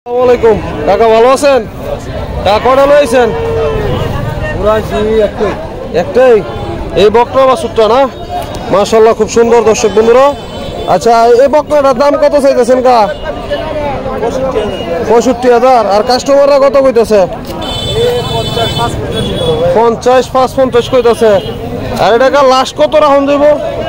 আসসালামু কাকা, ভালো আছেন? কাকা কটা লইছেন? একটাই। এই বকনা বাছুরটা না, মাশাআল্লাহ খুব সুন্দর। দর্শক বন্ধুরা, আচ্ছা এই বকনাটার দাম কত চাইতেছেন কা? 65,000। আর কাস্টমাররা কত কইতেছে? 50, 55 কইতেছে। আর এটা কা লাস্ট কত রাখুন দেব?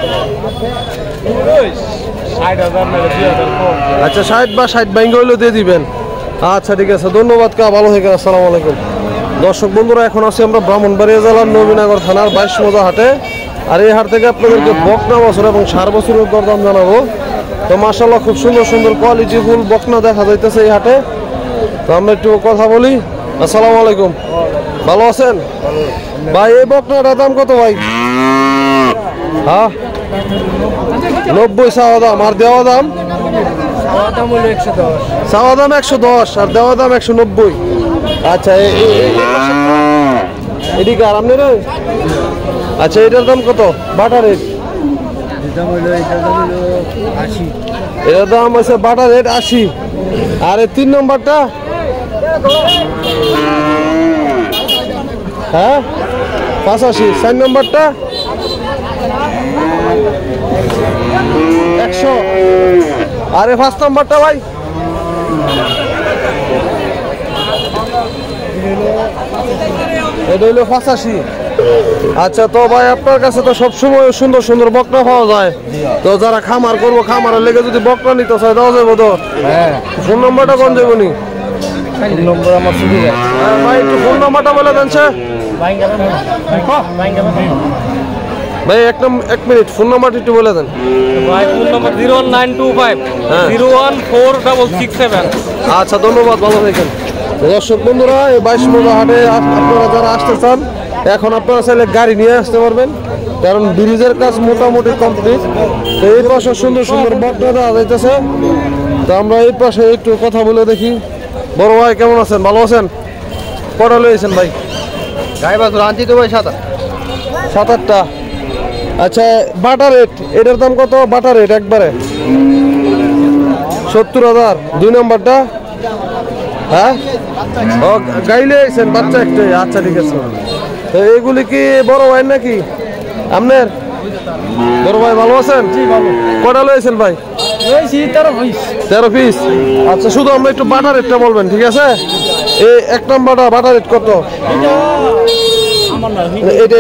আচ্ছা 60 বা 60 ভাঙ্গা হইলে দিয়ে দিবেন। আচ্ছা ঠিক আছে, ধন্যবাদ কা, ভালো থাকেন। আসসালামু আলাইকুম। দর্শক বন্ধুরা, এখন আছি আমরা ব্রাহ্মণবাড়িয়া জেলার নবীনগর থানার 22 মজা হাটে। আর এই হাট থেকে আপনাদেরকে বকনা বছর এবং সার বছরের দরদাম জানাবো। তো মাশাআল্লাহ খুব সুন্দর সুন্দর কোয়ালিটি ফুল বকনা দেখা যাইতেছে এই হাটে। তো আমরা একটু কথা বলি। আসসালামু আলাইকুম, ভালো আছেন ভাই? এই বকনাটার দাম কত ভাই? হ্যাঁ 90 চাওয়া দাম, আর দেওয়া দাম? চাওয়া দাম 110 আর দেওয়া দাম 190। আচ্ছা এদিকে আর আপনি? আচ্ছা এটার দাম কত? বাটা রেট এটার দাম আছে বাটা রেট 80। আর এই 3 নম্বরটা? হ্যাঁ 85। 4 নম্বরটা 100। আরে 5 নম্বরটা ভাই? এটা হইলো 85। আচ্ছা তো ভাই আপনার কাছে তো সবসময় সুন্দর সুন্দর বকনা পাওয়া যায়। তো যারা খামার করবো, খামারের লেগে যদি বকনা নিতে চায় দেওয়া যাবো তো? হ্যাঁ। ফোন নম্বরটা কোন যাবো নি? নম্বর আমার ভাই একটু ফোন নম্বরটা বলে দেন ভাই। এক মিনিট, ফোন নাম্বারটা একটু বলে দেন ভাই। Phone number 01925 01467। আচ্ছা ধন্যবাদ, ভালো থাকেন। দর্শক বন্ধুরা, এই 22 মজা হাটে আপনারা যারা আসতে চান, এখন আপনারা চাইলে গাড়ি নিয়ে আসতে পারবেন, কারণ ব্রিজের কাজ মোটামুটি কমপ্লিট। তো এই পাশে সুন্দর সুন্দর বকনা দেওয়া যাইতেছে। তো আমরা এই পাশে একটু কথা বলে দেখি। বড় ভাই কেমন আছেন? ভালো আছেন? কটা লইছেন ভাই? গাই বাছুর আনছি তো ভাই 7-8টা। আচ্ছা বাটা রেট এটার দাম কত? বাটা রেট একবারে 70,000। 2 নম্বরটা? হ্যাঁ ও গাইলে আইছেন, বাচ্চা একটাই। আচ্ছা ঠিক আছে। তো এইগুলি কি বড় ভাই নাকি আপনার? বড় ভাই ভালো আছেন? কটা লইছেন ভাই? 13 পিস। আচ্ছা শুধু আমরা একটু বাটা রেটটা বলবেন, ঠিক আছে? এই 1 নম্বরটা বাটা রেট কত? এটা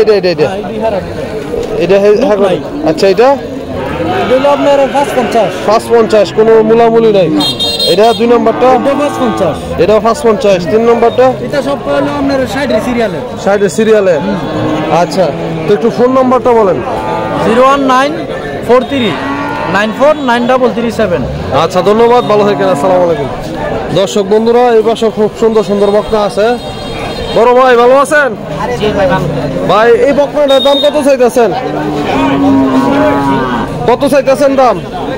আচ্ছা এটা আপনার 550, কোনো মূলামূলি নাই। এটা 2 নম্বরটা? এটা 550। 3 নম্বরটা? এটা সব হলো আপনার 60 সিরিয়ালে। আচ্ছা তো একটু ফোন নম্বরটা বলেন। 01943949337। আচ্ছা ধন্যবাদ, ভালো থাকেন। আসসালামু আলাইকুম। দর্শক বন্ধুরা, এই পাশে খুব সুন্দর সুন্দর বকনা আছে। বড় ভাই ভালো আছেন? ভাই এই বকনাটার দাম কত চাইতেছেন? কত চাইতেছেন দাম?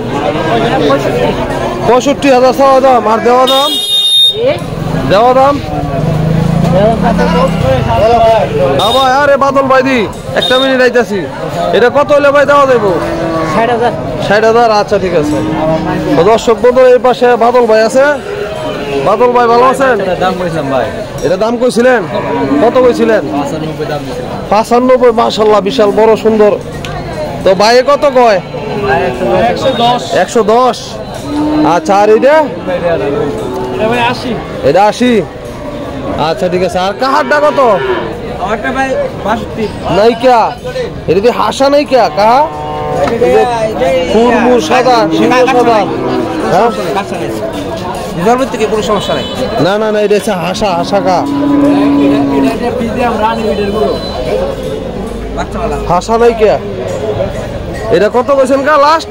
65,000 চাওয়া দাম। আর দেওয়া দাম? দেওয়া দাম ভাই। আরে বাদল ভাই দি, একটা মিনিট আইতাছি। এটা কত হলে ভাই দেওয়া যাবো? 60,000। আচ্ছা ঠিক আছে। দর্শক বন্ধু, এই পাশে বাদল ভাই আছে। বাদল ভাই ভালো আছেন? এটা দাম কইছিলেন কত? কইছিলেন 95। মাশাআল্লাহ বিশাল বড় সুন্দর। তো ভাই কত কয়? 110। আচ্ছা আর এটা? এটা 80। আচ্ছা ঠিক আছে। আর কাহারটা কত? নাইকা এটা কি হাসা নাইকা? কাহা ফুরমুর সাদা, সিংহ সাদা। থেকে কোনো সমস্যা নাই। না না না, এটা হচ্ছে হাসা। হাসা কা হাসা নাই কে? এটা কত কইছেন কা লাস্ট?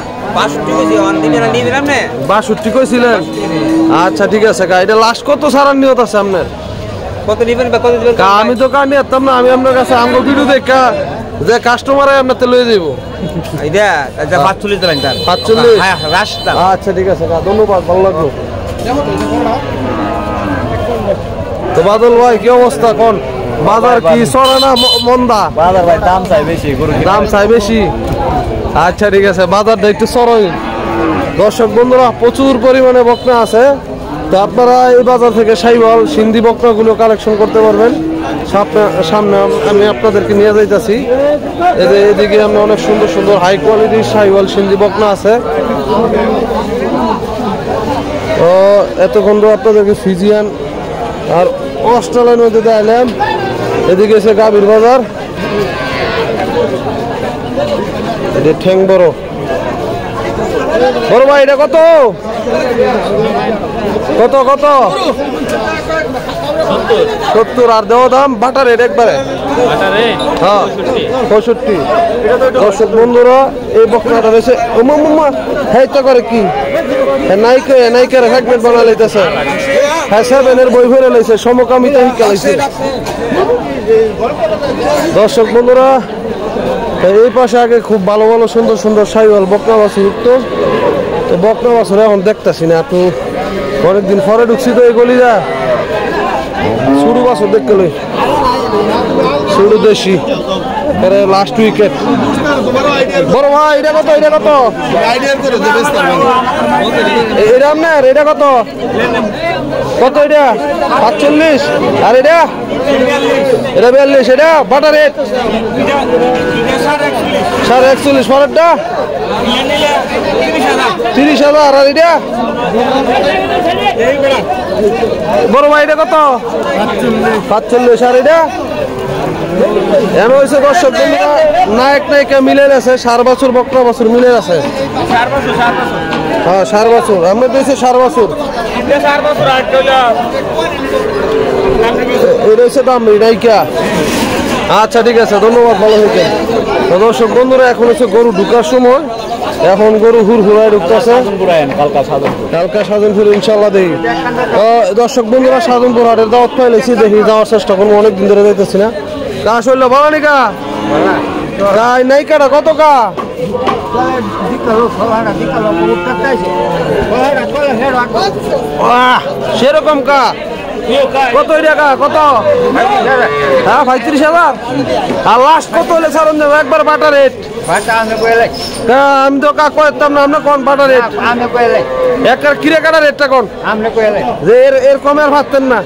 62 কইছিলেন। আচ্ছা ঠিক আছে কা, এটা লাস্ট কত সারার নিয়ত আছে আপনার? কত নিবেন বা কত দিবেন? আমি তো কা নিয়তাম না, আমি আপনার কাছে আমগো ভিডিও দেখা যে কাস্টমার আপনারতে লয়ে যাইব। এইটা আচ্ছা 45 দিলেন তার 45। হ্যাঁ রাস্তা। আচ্ছা ঠিক আছে কা, ধন্যবাদ, ভালো লাগলো। তো বাদল ভাই কি অবস্থা? কোন বাজার কি চড়া না মন্দা? বাজার ভাই দাম চাই বেশি, দাম চাই বেশি। আচ্ছা ঠিক আছে, বাজারটা একটু চড়াই। দর্শক বন্ধুরা, প্রচুর পরিমাণে বকনা আছে। তো আপনারা এই বাজার থেকে শাইওয়াল সিন্ধি বকনাগুলো কালেকশন করতে পারবেন। সামনে আমি আপনাদেরকে নিয়ে যাইতেছি। এদিকে আমি অনেক সুন্দর সুন্দর হাই কোয়ালিটির শাইওয়াল সিন্ধি বকনা আছে। তো এতক্ষণ তো আপনাদেরকে ফিজিয়ান আর অস্ট্রেলিয়ার মধ্যে দেখাইলাম। এদিকে এসে গাভীর বাজার, এটা ঠ্যাং বড় বড় ভাই, এটা কত কত কত? 70। আর দেওয়া দাম বাটা রেট একবারে, হ্যাঁ 65। দর্শক বন্ধুরা এই বকনাটা রয়েছে হাইতা করে কি নাইকের ফ্যাগমেন্ট বানা লাইতেছে। হ্যাঁ 7-এর বই ভরে লাইছে, সমকামিতা শিক্ষা লাইছে। দর্শক বন্ধুরা এই পাশে আগে খুব ভালো ভালো সুন্দর সুন্দর শাইওয়াল বকনা বাছুর উঠতো। তো বকনা বাছুর এখন দেখতেছি না, একটু অনেকদিন পরে ঢুকছি তো এই গলিটা। শুরু বাছুর দেখতে লই, শুরু দেশি লাস্ট উইকেট। বড় ভাই এটা কত? এটা কত? এটা আপনার এটা কত কত? এটা 45। আর এটা 42। এটা বাটা রেট 41.5। পরেরটা 30,000। আর এটা বড় ভাই এটা কত? 45। আর এটা এমন হয়েছে দর্শক বন্ধুরা নায়ক নায়িকা মিলে আছে, 4 বছর বকনা বছর মিলে আছে। হ্যাঁ 4 বছর আমরা দিয়েছি, 4 বছর এটা হচ্ছে দাম নায়িকা। আচ্ছা ঠিক আছে, ধন্যবাদ, ভালো হয়েছে। দর্শক বন্ধুরা এখন হচ্ছে গরু ঢুকার সময়, এখন গরু হুড়হুড়ায় ঢুকতেছে। কালকা সাধনপুর ইনশাল্লাহ দেখি। দর্শক বন্ধুরা সাধনপুর হাটের দাওয়াত পাইলেছি, দেখি যাওয়ার চেষ্টা করবো, অনেকদিন ধরে যাইতেছি না। কা শৈল ভালো নিকা নাইকাটা কত কা? সেরকম কা কত? টাকা কত? হ্যাঁ 35,000। আর লাস্ট কত হলে ছাড়ুন দেবো একবার বাটা রেট? আমি তো কা করতাম না, আপনার কোন বাটা রেট? একটা কিরে কাটা রেটটা কোন যে এর কমে আর ভাবতেন না?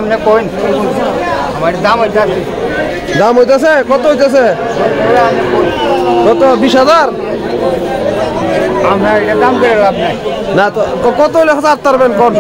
দাম হইতেছে কত? হইতেছে কত? 20,000 না তো কত হলে পারবেন কোন?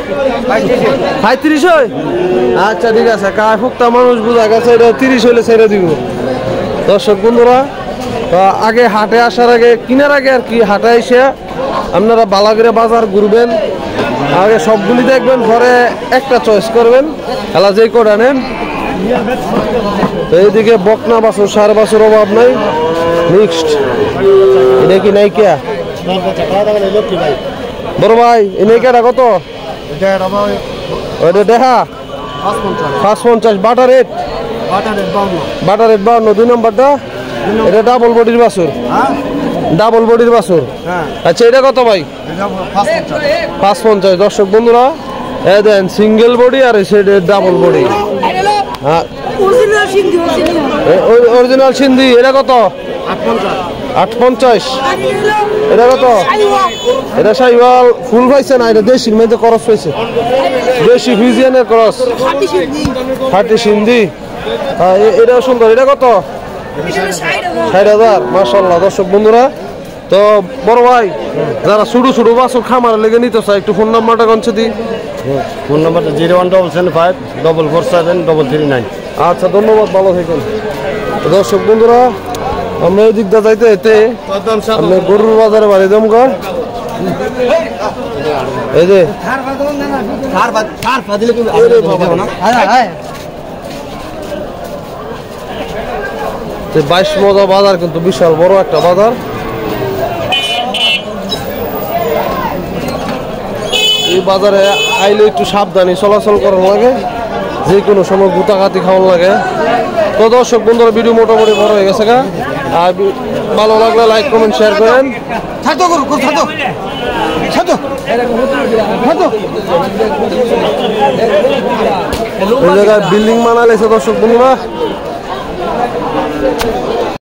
35 হয়। আচ্ছা ঠিক আছে, কায় ফুকটা মানুষ বোঝা গেছে, এটা 30 হইলে ছেড়ে দিব। দর্শক বন্ধুরা আগে হাটে আসার আগে কিনার আগে আর কি হাটে এসে আপনারা বালাগিরা বাজার ঘুরবেন, আগে সবগুলি দেখবেন, পরে একটা চয়েস করবেন, এলা যেই কটা নেন। এইদিকে বকনা বাছুর 4 বছর অভাব নাই, মিক্সড। এটা কি নাইকিয়া বড় ভাই? এই নাইকিয়াটা কত? ওইটা দেখা 550। বাটা রেট? বাটা রেট 52। 2 নম্বরটা এটা ডাবল বডির বাছুর, ডাবল বডির বাছুর। আচ্ছা এটা কত ভাই? 550। দর্শক বন্ধুরা এই দেন সিঙ্গেল বডি আর ডাবল বডি, অরিজিনাল সিন্ধি। এটা কত? 850। এটা কত? এটা শাইওয়াল ফুল পাইছে না, এটা দেশির মধ্যে ক্রস পাইছে, দেশি ফিজিয়ানের ক্রস, খাঁটি সিন্ধি। এটাও সুন্দর। এটা কত? 60,000। মাশাআল্লাহ। দর্শক বন্ধুরা তো বড় ভাই যারা ছোট ছোট বাছুর খামার লেগে নিতে চায় একটু ফোন নাম্বারটা কনছে দি। ফোন নাম্বারটা 01775 447 339। আচ্ছা ধন্যবাদ, ভালো থাকেন। দর্শক বন্ধুরা আমরা এই দিকটা যাইতে যেতে আমরা গরুর বাজারে বাড়ি জমগা, এই যে বাইশ মজা বাজার, কিন্তু বিশাল বড় একটা বাজার। এই বাজারে আইলে একটু সাবধানে চলাচল করার লাগে, যে কোনো সময় গুতাগাতি খাওয়ার লাগে। তো দর্শক বন্ধুরা ভিডিও মোটামুটি বড় হয়ে গেছে, আর ভালো লাগলে লাইক কমেন্ট শেয়ার করেন। এই জায়গায় বিল্ডিং বানাইছে দর্শক বন্ধুরা।